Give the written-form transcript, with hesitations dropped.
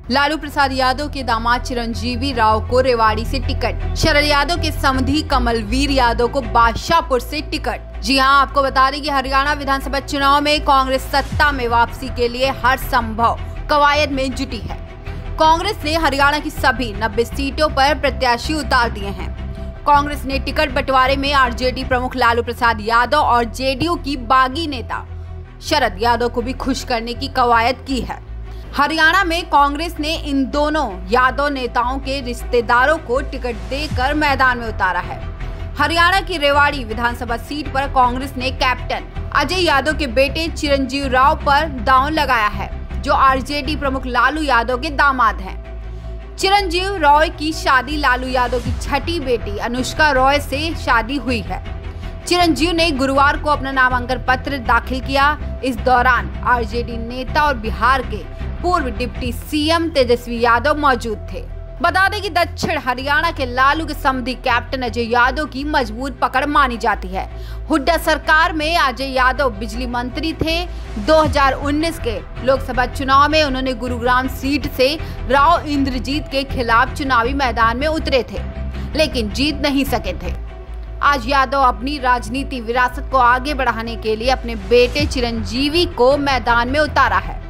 लालू प्रसाद यादव के दामाद चिरंजीवी राव को रेवाड़ी से टिकट, शरद यादव के समधी कमलवीर यादव को बादशाहपुर से टिकट। जी हां, आपको बता दें कि हरियाणा विधानसभा चुनाव में कांग्रेस सत्ता में वापसी के लिए हर संभव कवायद में जुटी है। कांग्रेस ने हरियाणा की सभी 90 सीटों पर प्रत्याशी उतार दिए हैं। कांग्रेस ने टिकट बंटवारे में आरजेडी प्रमुख लालू प्रसाद यादव और जेडीयू की बागी नेता शरद यादव को भी खुश करने की कवायद की है। हरियाणा में कांग्रेस ने इन दोनों यादव नेताओं के रिश्तेदारों को टिकट देकर मैदान में उतारा है। हरियाणा की रेवाड़ी विधानसभा सीट पर कांग्रेस ने कैप्टन अजय यादव के बेटे चिरंजीव राव पर दांव लगाया है, जो आरजेडी प्रमुख लालू यादव के दामाद हैं। चिरंजीव रॉय की शादी लालू यादव की छठी बेटी अनुष्का रॉय से शादी हुई है। चिरंजीव ने गुरुवार को अपना नामांकन पत्र दाखिल किया। इस दौरान आरजेडी नेता और बिहार के पूर्व डिप्टी सीएम तेजस्वी यादव मौजूद थे। बता दें कि दक्षिण हरियाणा के लालू के समधी कैप्टन अजय यादव की मजबूत पकड़ मानी जाती है। हुड्डा सरकार में अजय यादव बिजली मंत्री थे। 2019 के लोकसभा चुनाव में उन्होंने गुरुग्राम सीट से राव इंद्रजीत के खिलाफ चुनावी मैदान में उतरे थे, लेकिन जीत नहीं सके थे। आज यादव अपनी राजनीति विरासत को आगे बढ़ाने के लिए अपने बेटे चिरंजीवी को मैदान में उतारा है।